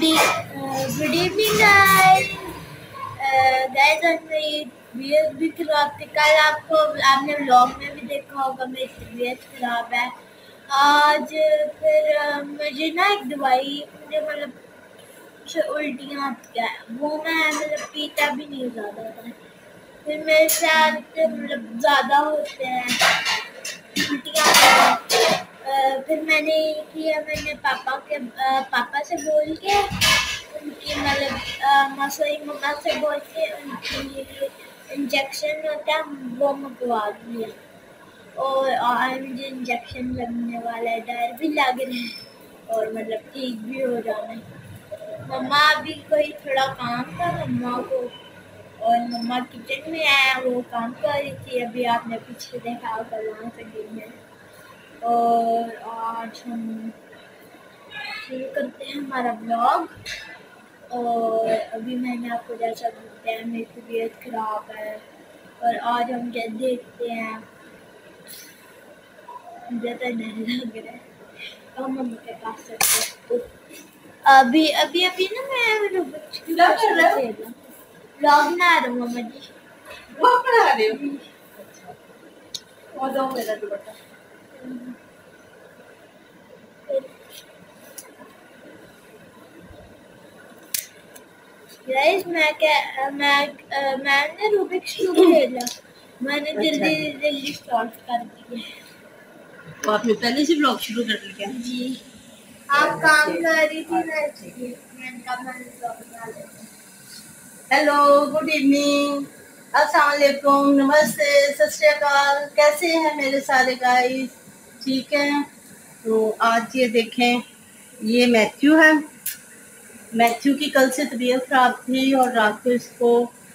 Good evening, guys. Guys, आज मेरी तबीयत भी खराब थी। कल आपने व्लॉग में भी देखा होगा मेरी तबीयत खराब है। आज फिर मुझे ना एक दवाई मुझे मतलब उल्टियाँ आती है, वो मैं मतलब पीता भी नहीं ज़्यादा था। फिर मेरे साथ मतलब ज़्यादा होते हैं उल्टियाँ। फिर मैंने किया, मैंने पापा से बोल के उनकी मतलब मम्मा से बोल के उनकी इंजेक्शन होता है वो मंगवा दिया। और आज मुझे इंजेक्शन लगने वाला है, डर भी लग रहा है और मतलब ठीक भी हो जाना है। मम्मा अभी कोई थोड़ा काम था मम्मा को, और मम्मा किचन में आया, वो काम कर रही थी। अभी आपने पीछे देखा होगा वहाँ से गिरने। और आज हम शुरू करते हैं हमारा ब्लॉग। और अभी मैंने आपको जैसा बताया मेरी तबीयत खराब है, और आज हम क्या देखते हैं। मुझे तो डर लग रहा है, तो मम्मी के पास चलते हैं। अभी अभी अभी ना मैं ब्लॉग बना रहा हूँ मम्मा जी। ब्लॉग बना रहे हो? अच्छा, और दो मेरा दुपट्टा। गाइस मैंने रूबिक्स क्यूब खेला, मैंने जल्दी सॉल्व कर दिया। तो आपने पहले से ब्लॉग शुरू कर लिया? जी, आप काम कर रही थी ना इसलिए मैंने कहा मैं ब्लॉग बना लेती हूँ। हेलो, गुड इवनिंग, अस्सलाम वालेकुम, नमस्ते, सत श्री अकाल। कैसे हैं मेरे सारे गाइस? ठीक है। तो आज ये देखें, ये मैथ्यू है। मैथ्यू की कल से तबीयत खराब थी और रात को इसको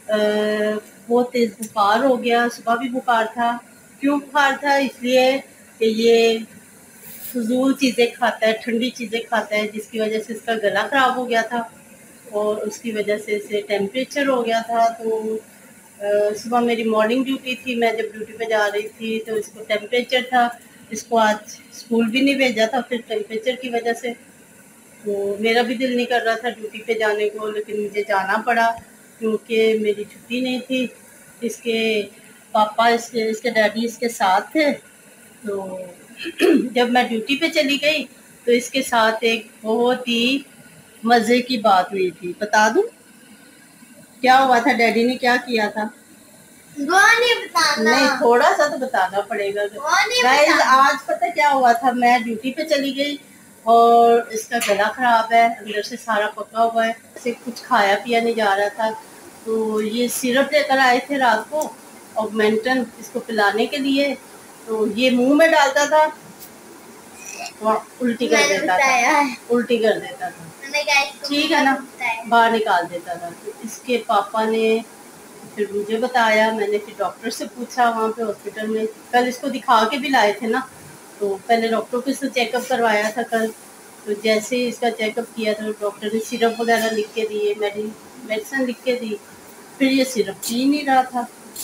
बहुत तेज बुखार हो गया। सुबह भी बुखार था। क्यों बुखार था? इसलिए कि ये फजूल चीज़ें खाता है, ठंडी चीज़ें खाता है, जिसकी वजह से इसका गला ख़राब हो गया था और उसकी वजह से इसे टेम्परेचर हो गया था। तो सुबह मेरी मॉर्निंग ड्यूटी थी, मैं जब ड्यूटी पे जा रही थी तो इसको टेम्परेचर था। इसको आज स्कूल भी नहीं भेजा था फिर टेम्परेचर की वजह से। तो मेरा भी दिल नहीं कर रहा था ड्यूटी पे जाने को, लेकिन मुझे जाना पड़ा क्योंकि मेरी छुट्टी नहीं थी। इसके पापा इसके डैडी इसके साथ थे। तो जब मैं ड्यूटी पे चली गई तो इसके साथ एक बहुत ही मज़े की बात हुई थी। बता दूं क्या हुआ था? डैडी ने क्या किया था? वो नहीं बताना। नहीं, थोड़ा सा तो बताना पड़ेगा। गाइस, आज पता क्या हुआ था? मैं ड्यूटी पे चली गई और इसका गला खराब है, अंदर से सारा पका हुआ है, इसे कुछ खाया पिया नहीं जा रहा था। तो ये सिरप लेकर आए थे रात को, ऑगमेंटन, इसको पिलाने के लिए। तो ये मुंह में डालता था और उल्टी कर देता था, उल्टी कर देता था, ठीक है ना, बाहर निकाल देता था। तो इसके पापा ने फिर मुझे बताया, मैंने फिर डॉक्टर से पूछा वहाँ पे हॉस्पिटल में। कल इसको दिखा के भी लाए थे ना, तो पहले डॉक्टर को इससे चेकअप करवाया था कल। तो जैसे ही इसका चेकअप किया तो डॉक्टर ने सिरप वगैरह लिख के दिए, मेडिसिन लिख के दी। फिर ये सिरप पी नहीं रहा था।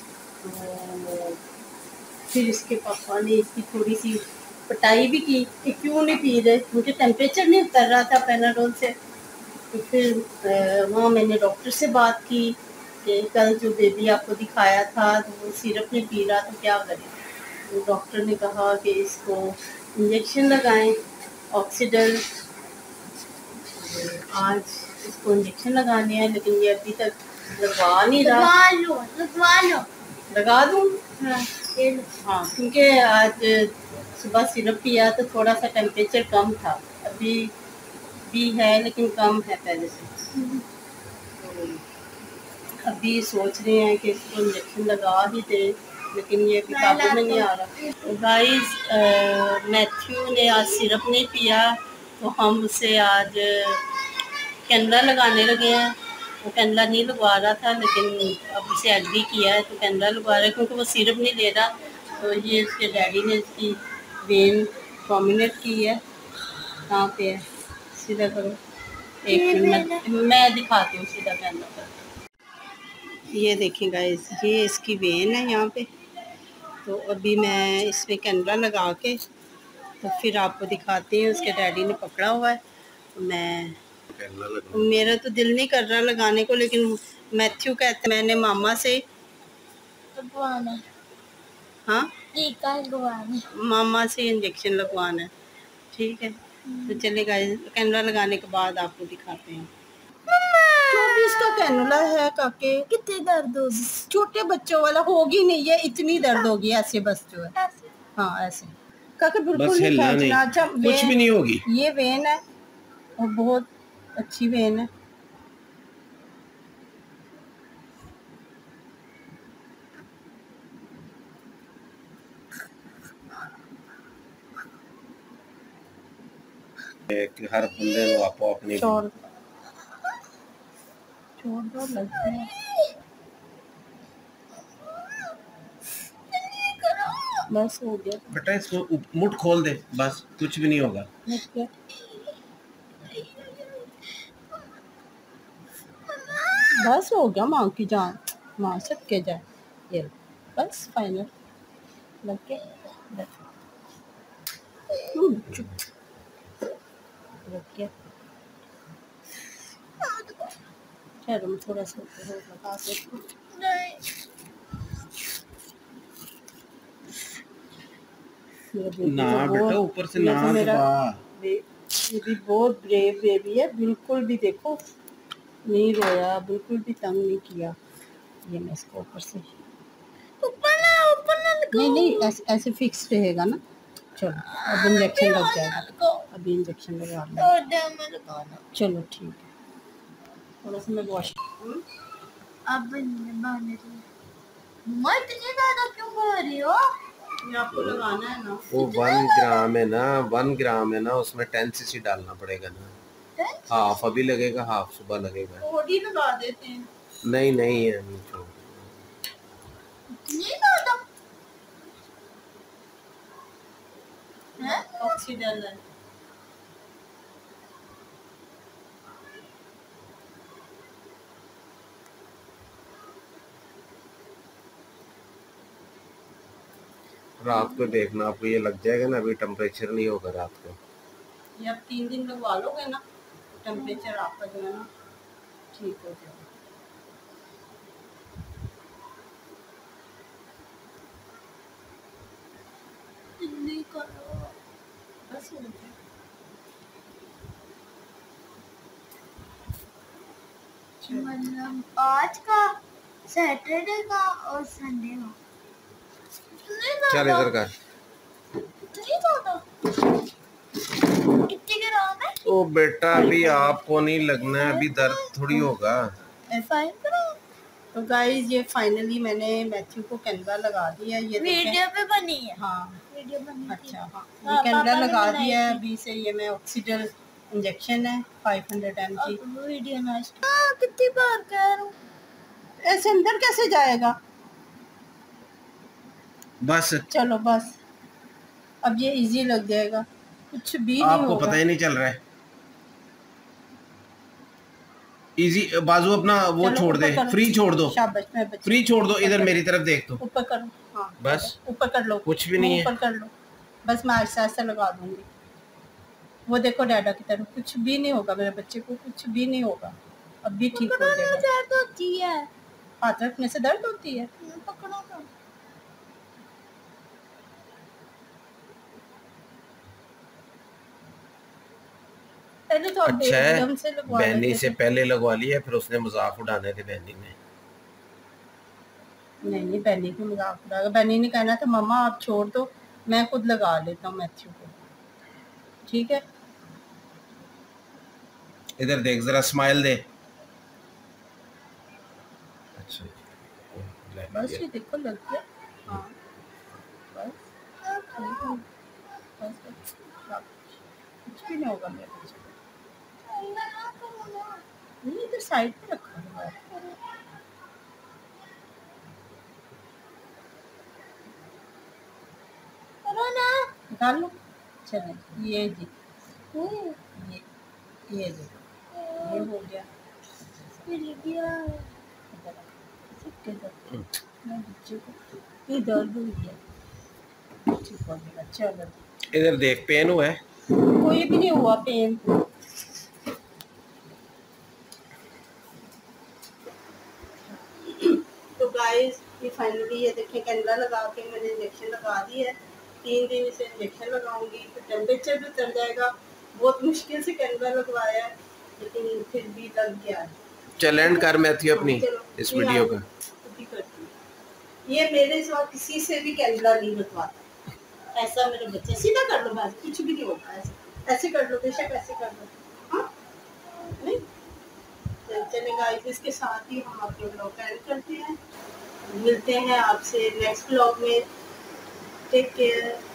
तो फिर इसके पापा ने इसकी थोड़ी सी पटाई भी की कि क्यों नहीं पी रहे, मुझे टेम्परेचर नहीं उतर रहा था पैनाडोल से। तो फिर वहाँ मैंने डॉक्टर से बात की कि कल जो बेबी आपको दिखाया था तो वो सिरप नहीं पी रहा, तो क्या करें? तो डॉक्टर ने कहा कि इसको इंजेक्शन लगाएं, ऑक्सीडल। आज इसको इंजेक्शन लगाने हैं, लेकिन ये अभी तक लगवा नहीं रहा। लगा दूँ? हाँ, क्योंकि आज सुबह सिरप पिया तो थोड़ा सा टेम्परेचर कम था, अभी भी है लेकिन कम है पहले से। तो अभी सोच रहे हैं कि इसको इंजेक्शन लगा ही दे, लेकिन ये अभी काबू में नहीं आ रहा। तो गाइस, मैथ्यू ने आज सिरप नहीं पिया तो हम उसे आज कैनला लगाने लगे हैं। वो कैनला नहीं लगवा रहा था, लेकिन अब उसे एग्री किया है तो कैनला लगवा रहा है, क्योंकि वो सिरप नहीं ले रहा। तो ये इसके डैडी ने इसकी वेन प्रोमिनेट की है। कहाँ पे है? सीधा करो, एक मिनट मैं दिखाती हूँ सीधा कैनला पर। ये देखिए गाइस, ये इसकी वेन है यहाँ पे। तो अभी मैं इसमें कैनला लगा के तो फिर आपको दिखाती हूँ। उसके डैडी ने पकड़ा हुआ है, तो मैं मेरा तो दिल नहीं कर रहा लगाने को, लेकिन मैथ्यू कहते मैंने मामा से लगवाना। हाँ टीका लगवाना, मामा से इंजेक्शन लगवाना है। ठीक है तो चलेगा, कैनुला लगाने के बाद आपको दिखाते हैं। 24 का कैनुला है काके। कितनी दर्द होगी? छोटे बच्चों वाला होगी नहीं, ये इतनी दर्द होगी ऐसे बस जो है। हाँ ऐसे काके बिल्कुल नहीं खींचना। अच्छा कुछ भी नहीं होगी। ये वेन है और बहुत अच्छी वेन है। हर बंदे को आपो अपनी छोड़ दो लगता है। बस हो गया बेटा, इसको मुठ खोल दे, बस कुछ भी नहीं होगा। बस हो गया, माँ की जान माँ सब के जाए ये बस फाइनल लग के चलो थोड़ा सा लगा ना बेटा, ऊपर से ना ये भी बहुत ब्रेव बेबी है, बिल्कुल भी देखो नहीं रोया, बिल्कुल भी तंग नहीं किया। ये मैं इसको ऊपर से ऊपर ना नहीं ऐसे फिक्स रहेगा ना। चलो अब इंजेक्शन लग जाएगा, अभी इंजेक्शन लगा लो। चलो ठीक है, थोड़ा सा मैं वॉश अब मम्मा इतनी ज्यादा क्यों कर रही हो? ये आपको लगाना है ना। वो 1 ग्राम है ना, 1 ग्राम है ना, उसमें 10 cc डालना पड़ेगा ना। हाफ अभी लगेगा, हाफ सुबह लगेगा। थोड़ी लगा देते हैं। नहीं नहीं है, छोड़ इतनी ज्यादा है ऑक्सीजन है। रात को देखना, आपको ये लग जाएगा ना, अभी टेम्परेचर नहीं होगा रात को। ये आप 3 दिन लगवा लोगे ना, टेम्परेचर आपका जो है ना ठीक हो जाएगा। जल्दी करो बस हो गया। मतलब आज का, सैटरडे का और संडे का। चल इधर कर। कितने ग्राम है? ओ बेटा अभी आपको नहीं लगना है, अभी दर्द थोड़ी होगा। तो गाइस ये फाइनली मैंने मैथ्यू को कैनुला लगा दिया। ये वीडियो पे बनी है। हाँ वीडियो बनी। अच्छा हाँ, ये कैनुला लगा दिया है। अभी से ये मैं ऑक्सीजन इंजेक्शन है 500 mg। Video nice. कितनी बार कह रहा हूँ, ऐसे अंदर कैसे जाएगा? बस चलो बस, अब ये इजी लग जाएगा, कुछ भी नहीं आपको होगा। पता ही नहीं चल रहा है। इजी बाजू अपना वो छोड़ दे, फ्री छोड़ दो, फ्री छोड़ दो। इधर मेरी तरफ देख दो, ऊपर करो। हाँ बस ऊपर कर लो, कुछ भी नहीं है। ऊपर कर लो बस, मैं ऐसा ऐसा लगा दूंगी। वो देखो डैडा की तरफ, कुछ भी नहीं होगा मेरे बच्चे को, कुछ भी नहीं होगा, अब भी ठीक हो जाएगा। दर्द होती है, हाथ रखने से दर्द होती है। पकड़ो ना। पहले तो अच्छा है, एकदम से लगवा बहनी से पहले लगवा लिया, फिर उसने मजाक उड़ाने थे बहनी ने। नहीं बहनी को मजाक उड़ाएगा, बहनी ने कहना था मम्मा आप छोड़ दो, मैं खुद लगा लेता हूँ मैथ्यू को। ठीक है इधर देख, जरा स्माइल दे। अच्छा बस ये देखो लग गया। हाँ बस ठीक है, बस कुछ भी नहीं होगा मेरे बच्चे को। नहीं इधर साइड पे रखा हुआ है। निकाल लो। चलो ये जी, ये देखो ये हो गया। मैं बच्चे को ये दर्द हो गया, ठीक हो गया। चलो इधर देख, पेन हुआ है? कोई भी नहीं हुआ पेन। गाइस ये फाइनली ये देखिए कैंडला लगा के मैंने इंजेक्शन लगा दी है। 3 दिन इसे इंजेक्शन लगाऊंगी तो टेम्परेचर भी उतर जाएगा। बहुत मुश्किल से कैंडला लगवाया है लेकिन फिर भी लग गया। चल एंड कर मैथ्यू अपनी इस वीडियो का। ये मेरे सिवा किसी से भी कैंडला नहीं लगवाता। ऐसा मेरे बच्चे सीधा कर लो बस, कुछ भी नहीं होता। ऐसे ऐसे कर लो, बेशक ऐसे कर लो। हाँ नहीं चले गाइस, इसके साथ ही हम अपने ब्लॉग का एंड करते हैं। मिलते हैं आपसे नेक्स्ट ब्लॉग में। Take care.